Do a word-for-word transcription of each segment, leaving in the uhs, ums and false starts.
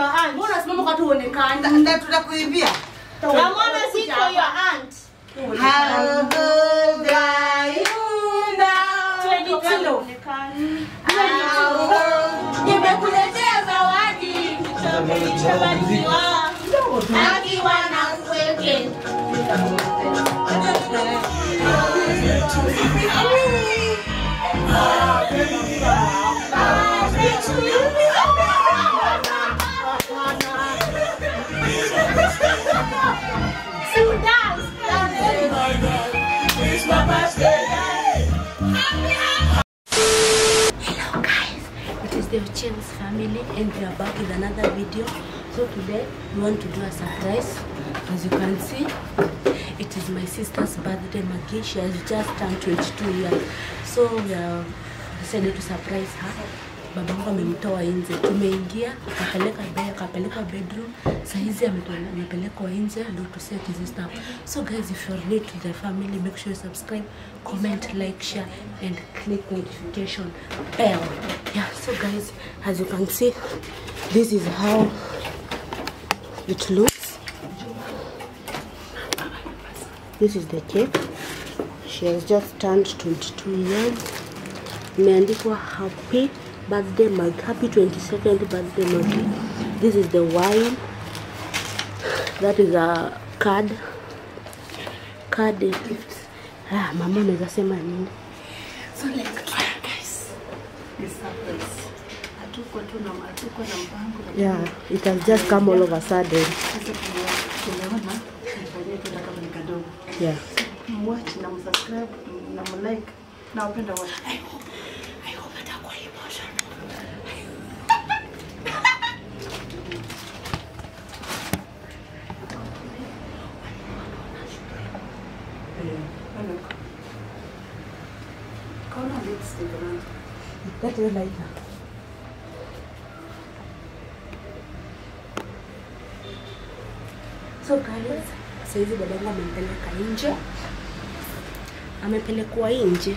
your aunt. Mbona simama kwa tuonekane? Ndio tutakuibia. Ramona, sit for your aunt. How old are you now? twenty-two. Nimekuletea zawadi. Tumebarikiwa. Akiwa na kweke. Hello guys, it is the James family and we are back with another video. So today we want to do a surprise. As you can see, it is my sister's birthday. Maggie, she has just turned twenty-two years. So we are decided to surprise her. Babangu amemtoa nje. Tumeingia, akapeleka bed, akapeleka bedroom. Saizi amepelekwa nje ndio to set his stuff. So guys, if you are new to the family, make sure you subscribe, comment, like, share and click notification bell. Yeah, so guys, as you can see, this is how it looks. This is the cake. She has just turned twenty-two years. Imeandikwa happy birthday Maggie, happy twenty-second birthday Maggie. This is the wine. That is a card. Card gift. Ah, mama unaweza sema nini? So let's try guys. This surprise. Atuko tu na atuko na mpango. Yeah, it has just come all of a sudden. Sasa tunaona tufanye tu kama ni kadogo. Yeah. Watch na subscribe na like na upenda wote. I hope I hope atakuwa emotional. That is like that. So guys, saizi babangu amempeleka nje. Amepelekwa nje.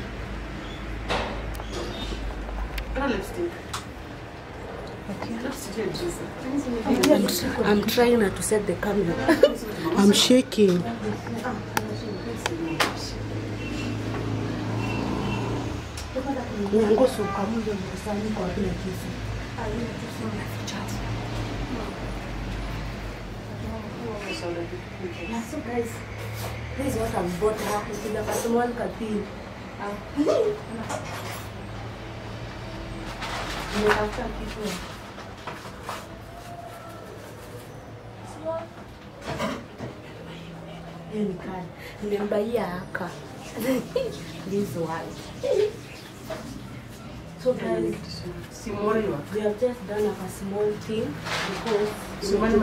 I'm, I'm trying not to set the camera. I'm shaking. Ngoso kamuzo mkusani kwa kila kitu. Yeah, so guys, this is what I've bought her. It's in a small cafe. Nimembaia haka. This one. So guys, we have just done a small thing because we want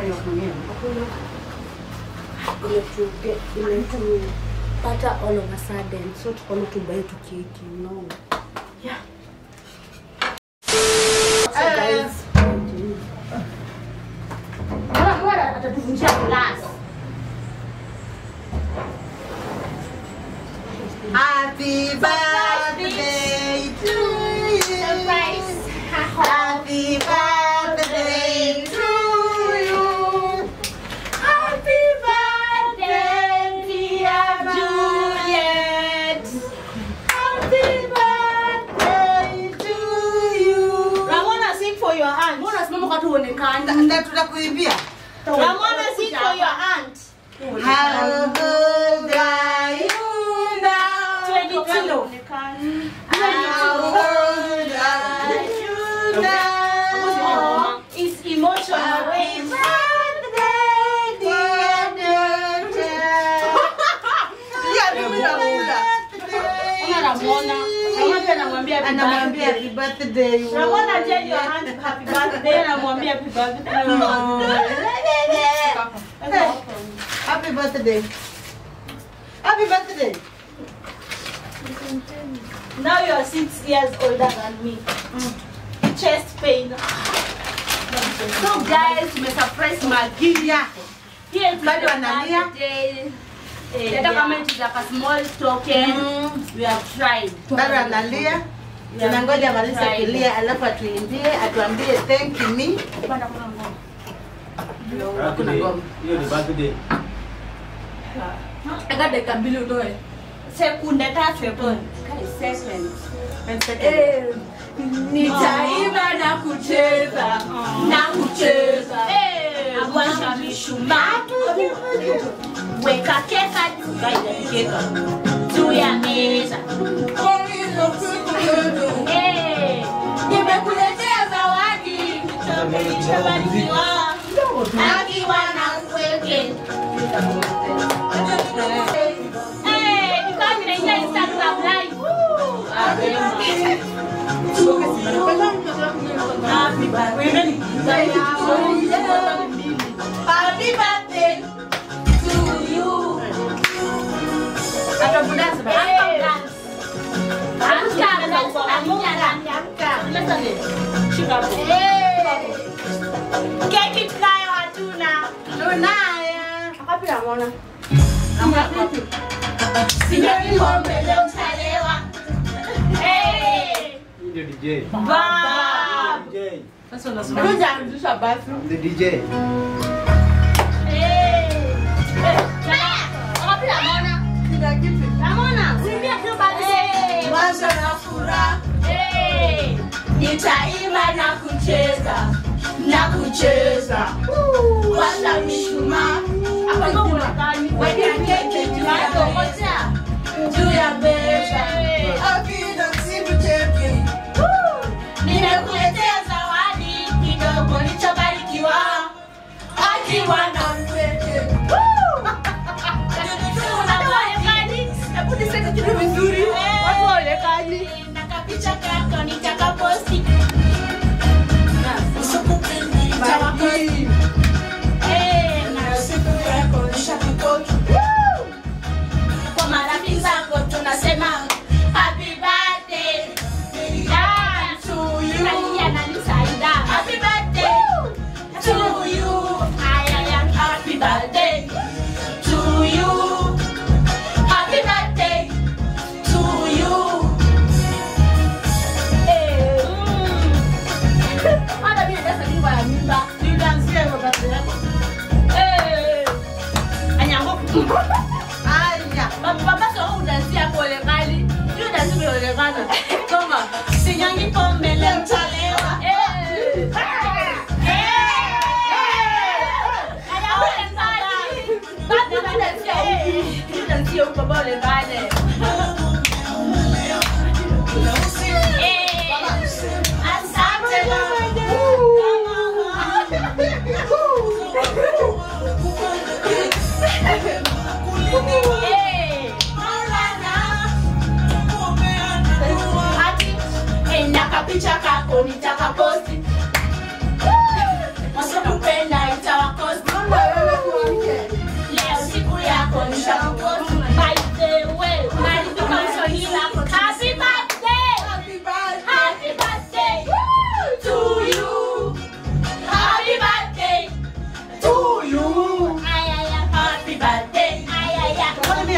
to get to butter all of a sudden. So to come to buy to cake, you know. Yeah. So guys, Happy birthday to you. Surprise. Happy birthday to you. Happy birthday, dear Juliet. Happy birthday to you. Ramona, sing for your aunt. Mbona simama kwa tuonekane? Ndio tutakuibia. Ramona, sing for your aunt. How old are you now? twenty-two. How old are you now? It's emotional. Happy birthday, dear daughter. Ramona, Ramona anamwambia happy Anamwambia birthday. happy birthday. Ramona, tell your aunt happy birthday. Anamwambia happy birthday. Happy birthday. Happy birthday. Now you are six years older than me. Mm. Chest pain. So guys, we surprise Maggie. Yeah. Here is Bado analia. birthday. Eh, Data yeah. comment is like a small token. Mm. We have tried. Bado analia. Tunangoja maliza kulia alafu atuimbie, atuambie thank you me. Hakuna ngoma. Hiyo ni birthday. Eka dakika mbili utoe. Sekunde tatu hapo. Second. Eh, nitaimba na kucheza na kucheza. Eh, washa mishumaa. Weka keka juu ya keka. Juu ya meza. Eh, nimekuletea zawadi. Nimebarikiwa. Akiwa na kweke. Eh, nikawa ninaingia Instagram live. Happy birthday. Happy birthday to you. Atambudance ba. Keki tunayo hatuna. Tunaya. Wapi namwona? Sinyoni pombe leo mtalewa. Eh. Ndio D J. Baba. D J. Sasa unasema. Ndio anzisha basi. The D J. Eh. Wapi namwona? Kila kitu. Namwona? Simbia tu basi. Mwanzo na furaha. Eh. Nitaimba na kucheza. Na kucheza. Washa mishumaa. Hapa ndio unakani. Weka keki juu ya meza. Juu ya meza. Akina simu cheki. Nimekuletea zawadi kidogo nilichobarikiwa. Akiwa na kweke. Hebu niseme kitu vizuri. Watu waonekani. Na kapicha kako nitakaposti. Baki. Eh, na Siku yako nishakikoki. kwa marafiki zako tunasema happy birthday. Yeah, to you. Nalia na Nisaida. Happy birthday to you. Aya ya happy birthday to you. Happy birthday to you. Eh. Hata mimi ndio sasa ya mimba. Nilianzia hiyo birthday yako. Eh. Anyango. Aya. Baba sio udansia pole kali. Hiyo dansi inaonekana. Kama sinyangi pombe leo mtalewa. Eh. Eh. Aya ole kali. Baba baba dansia huko. Hiyo dansia huko baba ole kali. Eh. Asante mama. Eh. Ati enda kapicha kako nitakaposti. Wasipopenda itawakosti. Leo siku yako nishakuposti. By the way, unalipika msoni lako. Happy birthday. Happy birthday to you. Happy birthday to you. Ay ay ay. Happy birthday. Ay ay ay.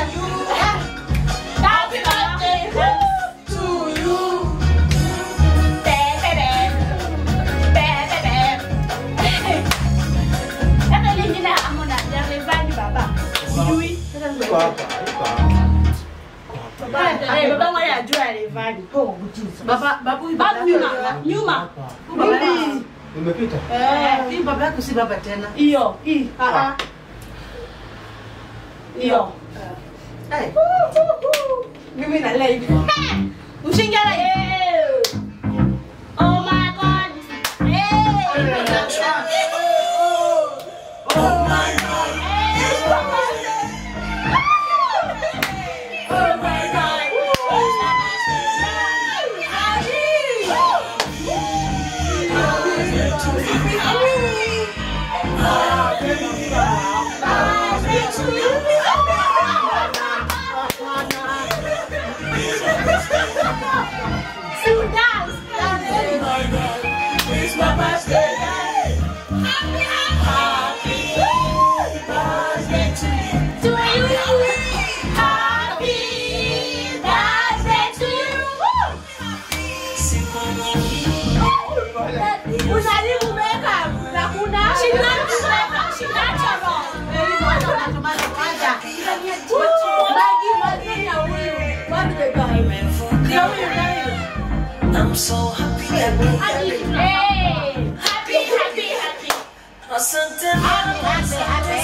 Happy birthday to you. Bebe bebe bebe. Eka lingine amona ya revani baba. Sijui. Iko hapa, iko hapa. Eh baba mwana ajua revani. Baba babu Babu nyuma nyuma. Babu. Umepita? Eh. Hii baba yako si baba tena. Iyo. I. Ah ah. Iyo. Eh. Mimi na live. Mshingara. Oh my god. Hey. Oh my God. Oh my god. I'm so happy. Hey, happy, happy, happy. Asante Happy, happy, happy.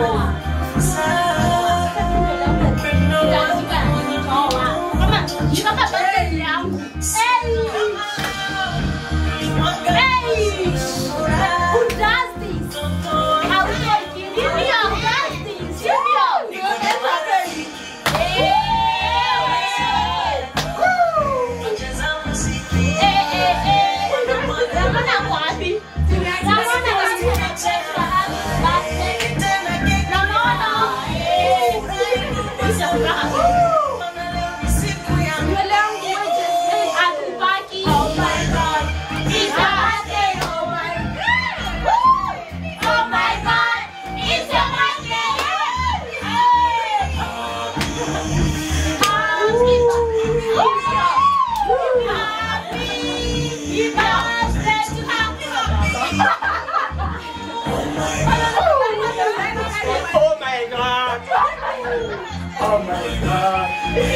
Oh my God.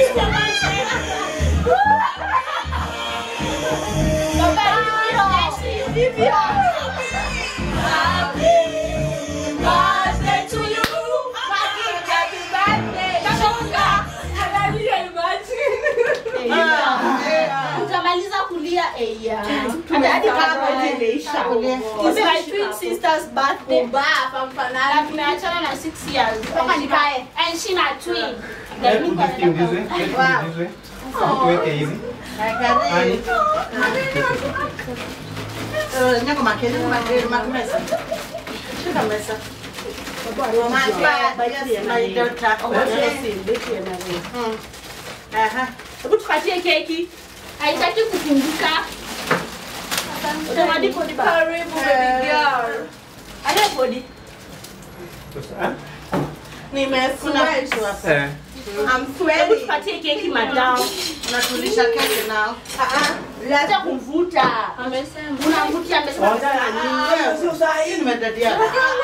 Birthday to you. Happy, happy birthday. Utamaliza kulia eya. Hadi kama imeisha. It's my twin sister's birthday. Na tumeachana na six years. Kama nikae. And she na twin. Let's put this thing this way. Let's put it this way. Tuweke hivi. Hani. Eh, nyako makeni, makeni, makumesa. Shika mesa. Mama, yes, my daughter. Aha. Hebu tupatie keki. Haitaki kufunguka. Utamadi kodi ba. Karibu baby girl. Ale kodi. Sasa. Nimesweat. Eh. I'm Hebu sweating. tupatie keki madam. Unatulisha keki nao. Lazima kumvuta. Amesema. Unamvutia amesema Wewe, sasa hii nimedadia.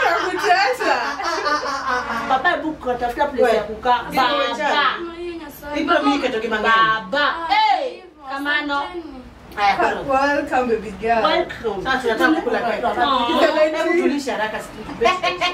baba hebu kutafuta place ya kukaa. Baba. Ipo mimi ketoki mangani. Baba. Eh, kamano. Haya, Welcome baby girl. Welcome. sasa tunataka kukula keki. Hebu tulisha haraka siku.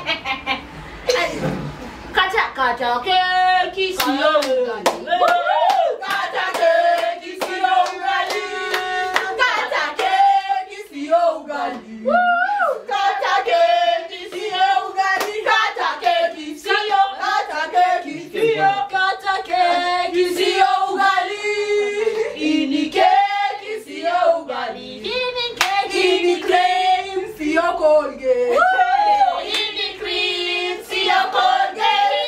Kata kata keki sio ugali. Kata keki sio ugali. Kata keki sio ugali. Kata keki sio ugali. Kata keki sio. Kata keki sio. Kata keki sio ugali. Ini keki sio ugali. Ini keki. Ini cream sio Colgate. Ini cream sio Colgate.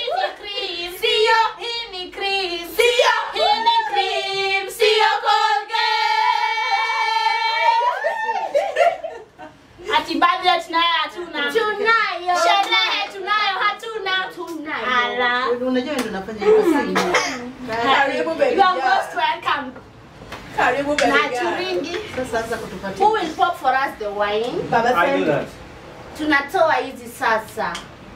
Atibadhi tunayo hatuna. Tunayo. Sherehe tunayo hatuna. Tunayo. Ala. Unajua ndio nafanya hivyo sasa. Karibu baby You are girl. most welcome. Karibu baby Na girl. turingi. Sasa sasa kutupatia. Who will pop for us the wine? Baba I do said. that. Tunatoa hizi sasa.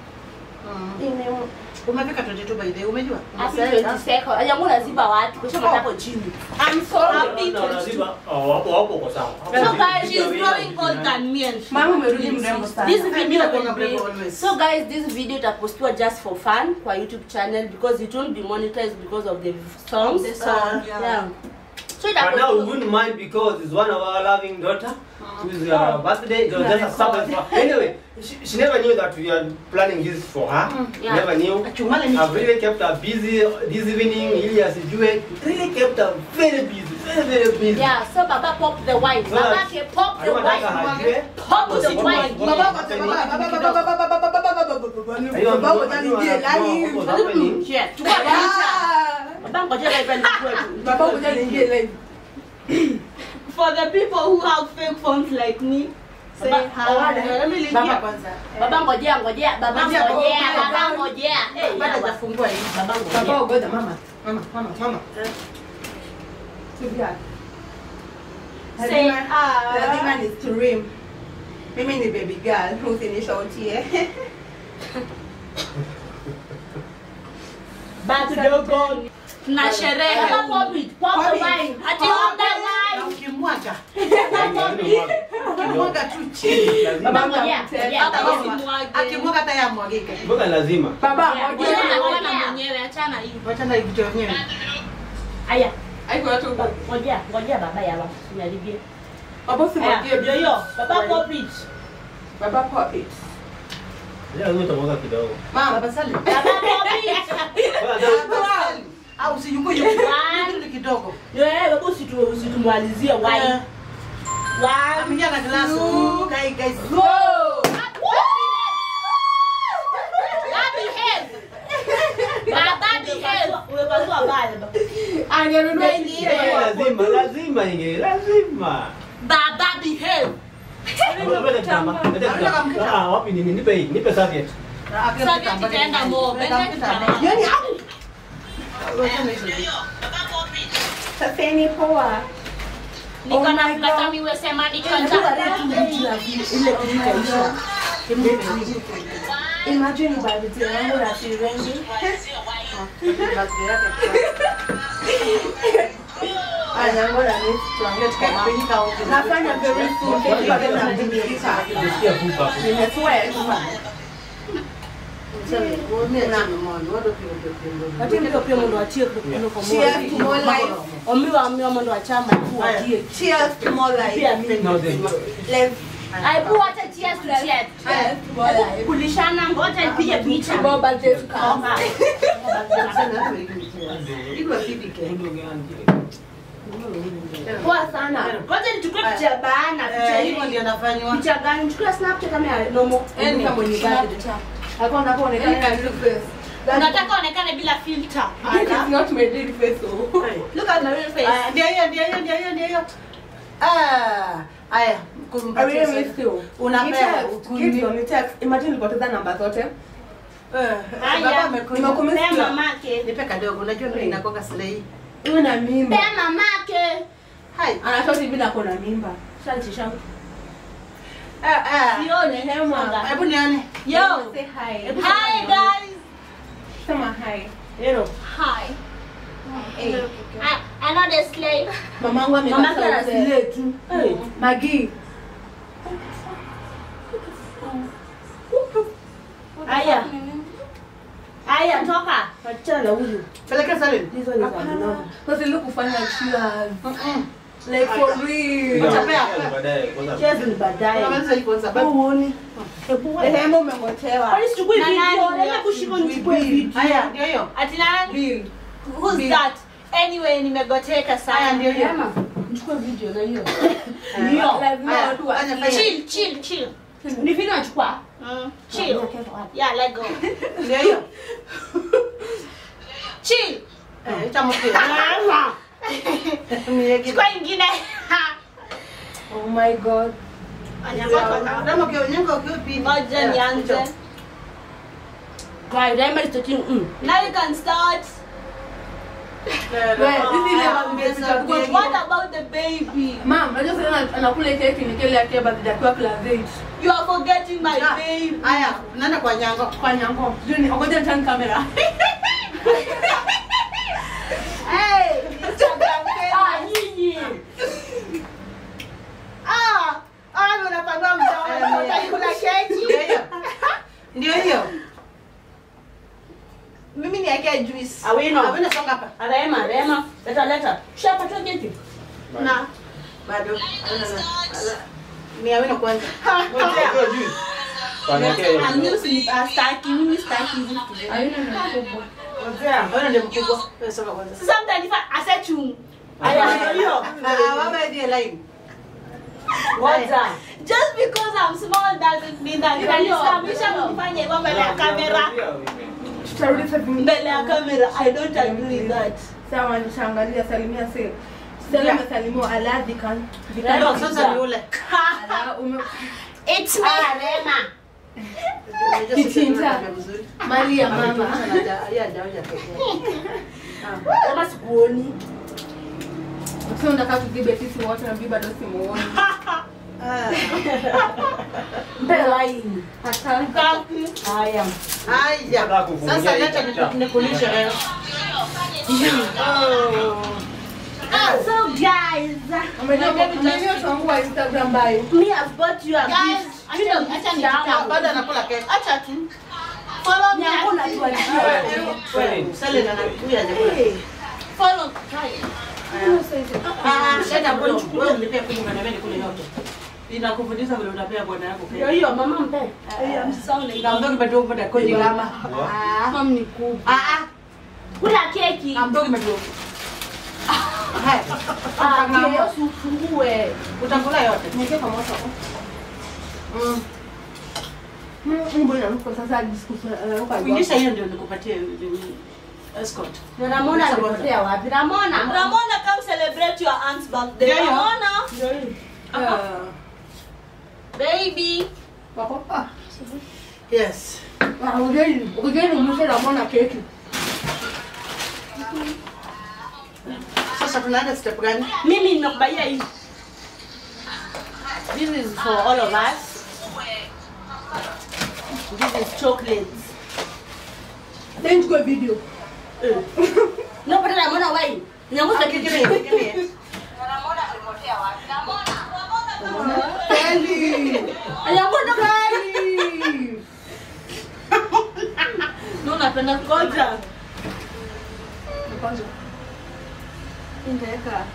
Umefika twenty two by the way, umejua? Happy twenty-second. Yangu naziba watu kisha matako chini. I'm so happy. No, lazima. Oh, hapo hapo kwa sawa. So guys, she's growing old than me and she. Mama umerudi mrembo sana. This video Mimi will nakuwa mrembo be always. so guys, this video itapostiwa just for fun kwa YouTube channel because it won't be monetized because of the songs. The song, yeah. yeah. So But now we itapostiwa. wouldn't mind because it's one of our loving daughter whose uh, birthday. It was just a surprise for her. Anyway, she, she never knew that we are planning this for her. Yeah. Never knew. Achumale ni. I've really kept her busy this evening. Ili asijue. Really kept her very busy, very very busy. Yeah, so Baba pop the wine. So Baba that- ke pop I the don't want wine. her Pop the wine. Baba baba baba baba baba baba baba baba baba Yeah. Baba ngoja live and Baba ngoja niingie live. for the people who have fake phones like me. Say hi. Let me link Baba here. kwanza. Baba ngojea ngojea. Baba Ngojea, ngojea. ngojea. Baba ngojea. Eh, Bado baba. hajafungua hii. Baba Baba ngojea. ngoja mama. Mama, mama, mama. Subia. Say Lazima ah. ni stream. Mimi ni baby girl, usinishautie. Bado dogo. Tuna sherehe. Baba pop it. Pop the wine. Ati on the wine. why? Ukimwaga. Ukimwaga. Ukimwaga tu chini. Baba Ngoja, ngoja. ngoja, Hata ngoja kama simwage. akimwaga hata yamwagike. Mboga lazima. Baba Ngoja, ngoja. naona mwenyewe achana hivi. Wachana hivi vitu vyenyewe. Aya, Haiko watu. ngoja, ngoja baba yala. Niharibie. Baba si Aya, mwagie. ndio hiyo. Baba pop it. Baba pop it. Lazima utamwaga kidogo. Mama baba Salim. Baba pop it. Baba Salim. Au usijukue hiyo kitu kidogo. Eh, baba usitu usitumalizie why? Eh. One. Ameingia na glass. Guys guys. Go. Baba behave. Umepasua bale. Angenunua ingine. Lazima, lazima inge, lazima. Baba behave. Ah, wapi nini? Nipe hii, nipe serviette. Sasa tutaenda mo. Yaani Sasa ni poa. Niko na mkata miwe sema ni kwanza. Imagine birthday yangu ya Sirengi. Anangora ni nafanya very soon. Nisikia pupa. Nimesweat. Ati ndio pia mundu achie kuno kwa moyo. Cheers to more life. Omiwa omiwa mundu achama tu achie. Cheers to more life. Pia mimi. No, then. Let's Aibu hata cheers to cheers. cheers to more life. Kulishana ngoja nipige picha. Go birthday to come. Poa sana. Ngoja nichukue picha bana, picha hivyo ndio nafanywa. Picha gani? Nichukue snapchat kama ya normal. Yaani kama ni birthday. Hapo ndipo onekana look face. Unataka onekane bila filter. That is not my real face. Oh. Look at my real face. Ah, ndio hiyo ndio hiyo ndio hiyo ndio hiyo. Ah, haya. I really miss you. Unapea. Gideon, ni text. Imagine nilipoteza namba zote. Eh, baba amekuja. Pea mamake. Nipe kadogo. Unajua mimi nakoga slay. Iwe na mimba. Pea mamake. Hai. Anashoti bila kona mimba. Shanti shanti. Ah ah. Sione hema. Hebu nione. Yo. Say hi. Hi guys. Sema hi. Hello. Hi. Hey. I, I know the slave. Mamangu Mama amepata kana uzee. sile tu. Hey. Magi. Aya. Aya toka. Achana na huyu. Peleka Salim. Hizo ni za mdomo. Sasa ile kufanya cheers. Like for real. Utapea. Cheers ni baadaye. Unaweza iko sababu. Uone. Hebu wewe. Rehema umengotewa. Kwani sichukui Na video? nani? Naweza kushika nichukue video. Haya, ndio hiyo. Ati nani? Bill. Who's that? Anyway, nimegoteka Haya, sana. ndio hiyo. Rehema, nichukue video na hiyo. Ndio. Lazima Haya, watu fanya, wasikie. fanya. Chill, chill, chill. Ni video nachukua. Mm, chill. Yeah, let go. Ndio hiyo. Chill. Eh, itamkia. Rehema. Chukua ingine. Oh my god. Kama ukionyesha ukipi. Ngoja nianze. Right, Rehema is taking mm. Now you can start. What about the baby? Mom, unajua sasa anakula keki ni kile yake birthday kwa class eight. You are forgetting my Ah. baby. Haya, nenda kwa nyango. Kwa nyango. Juni, ngoja turn camera. Hey, Instagram Ah, famous. nyinyi. Ah, ah, unapanga mdomo. Utakula keki. Ndio hiyo. Ndio hiyo. Mimi niweke juice. Awino. Awena songa hapa. Rehema, Rehema. Leta leta. Shapata keki. Na. Bado. Awena na. Ni awena kwanza. I'm using uh, staki. Mimi staki hizi. Aina na kubwa. Awena ndio mkubwa. Wewe songa kwanza. Sasa mtanifa asechu. Aya, hiyo. Ah, wawe ndiye line. Ngoja. Just because I'm small doesn't mean that nitanisababisha kufanya hivyo mbele ya kamera. Tutarudi sasa vingine. Mbele ya kamera. I don't agree with that. Sawa, nishaangalia salimia sasa. Stella amesalimiwa Aladhi kan. Ndio sasa ni ule. Ala ume It's me. Ah, Rema. Kitinta. Mali ya mama. Kama sikuoni. Sio nataka tuzibe sisi wote na bibi bado simuoni. Mpe line. Asante. Haya. Haya. Sasa leta nikulisha leo. Oh. So guys, me I've bought you a Guys, gift. acha acha nikitaka. Bado anakula keki. Acha tu. Follow me. Hakuna tu Wewe, sale na nakuya je. Follow. Ah, leta bwana chukua unipe kumi na nane kule yote. Inakufundisha vile utapea bwana yako keki. Ndio hiyo mama mpe. Eh, msisahau ile. Ngamdoki bado kupata koji kama. Ah, mama ni kubwa. Ah ah. Kula keki. Ngamdoki bado. Hai. Ah, ndio usifungue. Utakula yote. Niweke kwa moto. Mm. Mbona nuko sasa discuss kwa Kuingisha hiyo ndio nikupatie escort. Na Ramona alipotea wapi? Ramona. Ramona, come celebrate your aunt's birthday. Yeah, yeah. Ramona. Ndio hiyo. Uh, Baby. Wako? Ah. yes. Ah, ugeni. Ugeni mwisho Ramona keki. Sasa tunaenda step gani? Mimi nimekubaia hii. This is for all of us. This is chocolates. Then go video. No, but Ramona why? Nyamuza Give keki. me, give me. Kelly. Ramona gani? No, napenda koja. Kwanza. Indeka.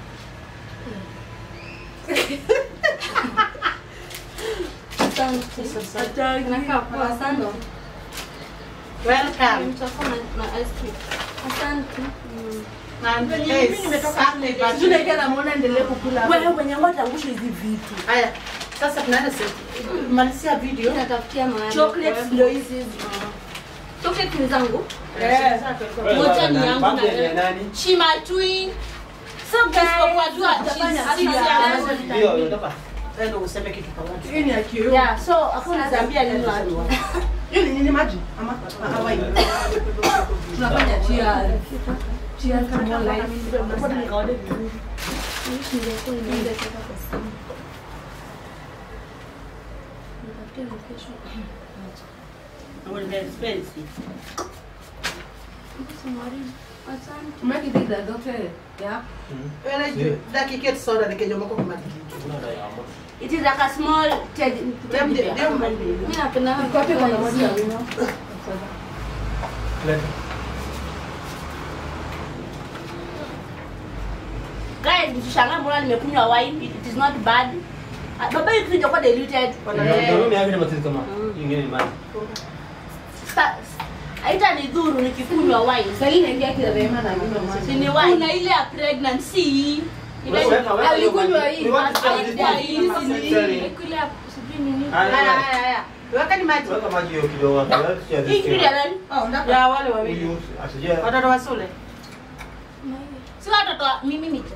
Asante. Asante. Nakaa poa sana. Welcome. Mtafuna na ice cream. Asante. And Mimi hey, nimetoka Sunday Sijui birthday. nikae Ramona endelee kukula. Wewe wenye ngoja angushe hizi vitu. Haya. Sasa tunaenda step. Malizia video. Natafutia mahali. Chocolates ndio hizi. Chocolate ni zangu. Eh. Moja ni yangu na Birthday wewe. ni nani? Chimatui. So guys, Isipokuwa tutafanya cheese. cheese. Ndio, unatoka. Ndio useme kitu kwa watu. Hii ni ya kioo. Yeah, so hakuna zambia nini watu. Hiyo ni nini maji? Ama Hawaii. Tunafanya cheers. Cheers to more life. Wewe dakika soda nikijomoko kwa maji. It is like a small teddy. Dem dem. Mimi napenda Kopi kwa moja wino. Guys, msishangae mbona nimekunywa wine. It is not bad. Ah, baba hii kitu kwa diluted. Ndio mimi yake ni matatizo kama. Ingine ni maji. Haita ni dhuru nikikunywa wine. Selina ingia kile rema na mimi. Si ni wine. kuna ile ya pregnancy. Ile alikunywa hii. alikuwa hizi Kule sijui nini. Haya haya haya. Weka ni maji. Weka maji hiyo kidogo. Hii kitu ya nani? Oh, ndaka. Ya wale wawili. Huyu asije. Watoto wa shule. si watoto wa- mimi ni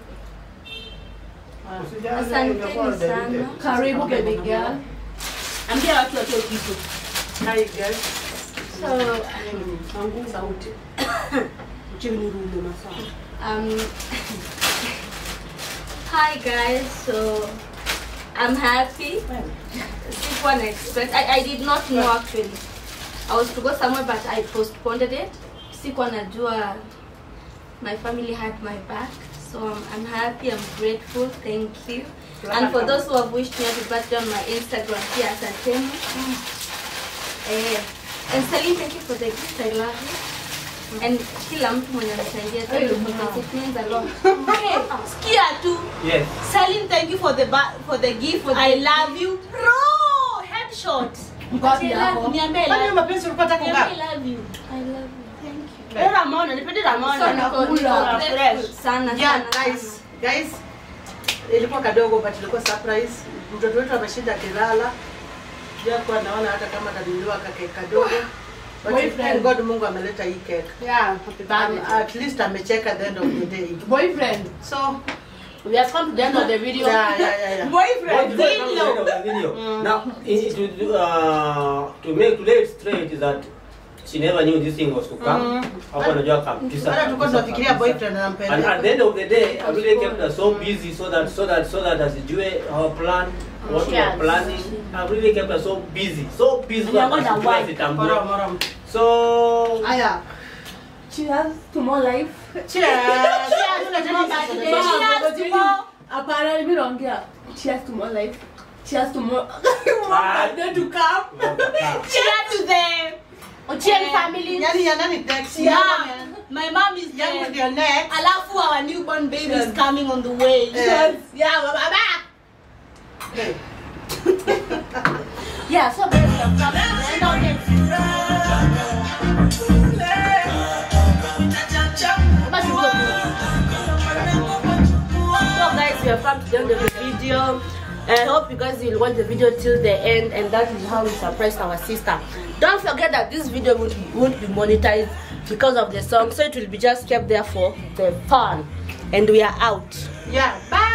Asanteni sana. Karibu baby girl. Ambia watu watoe kitu. Hi guys. So, Mungu sauti. chini rume masaa. Um, hi guys, so I'm happy. Sikuwa na expect. I, I did not know actually. I was to go somewhere but I postponed it. Sikuwa najua my family had my back. So I'm, I'm happy, I'm grateful, thank you. And for those who have wished me happy birthday on my Instagram, here, asanteni. Eh, and Celine, thank you for the gift, I love you. And kila mtu mwenye anasaidia, thank you because it means a lot. Hey, sikia tu. Yes. Celine, thank you for the ba for the gift. I love you. Bro, headshot. Mkopi I love yako. you. Niambie Kwani love. mapenzi ulipata Niambie kungapi? I love you. I love you. Thank you. Eh, Ramona, nipende Ramona. So niko niko Nakula. grateful sana Yeah, sana. guys. Guys. Ilikuwa kadogo but ilikuwa surprise. Mtoto wetu ameshinda kilala. Sija kwa naona hata kama atanunuliwa kake kadogo. But Boyfriend. thank God Mungu ameleta hii cake. Yeah, happy Um, birthday. at least amecheka at the end of the day. Boyfriend. So, We have come to the end of the video. yeah, yeah, yeah, yeah. Boyfriend. Video. Now, it, to, uh, to make to lay it straight is that she never knew this thing was to come. Hapo anajua kabisa. Hata tulikuwa tunafikiria boyfriend And anampenda. at the end of the day, I really kept her so busy so that so that so that as Jue our plan, what we were Yes. planning, I really kept her so busy, so busy Yeah, that what a she wife. was it and Moro go. moro. So Aya. Cheers to more life. Cheers. Cheers. more birthday. Cheers to more. Apparently, we don't get. Cheers to more life. Cheers to more. Ah. Birthday to come. Cheers to them. Ochieng family. Yani ya nani next? Yeah. My mom is Young there. with your next. Alafu our newborn baby is coming on the way. Yes. Yeah, baba. Okay. Yeah, so baby, I'm coming. And I'll get So guys, we have come to the end of the video. I hope you guys will watch the video till the end, and that is how we surprised our sister. Don't forget that this video won't be, won't be monetized because of the song, so it will be just kept there for the fun. And we are out. Yeah, bye.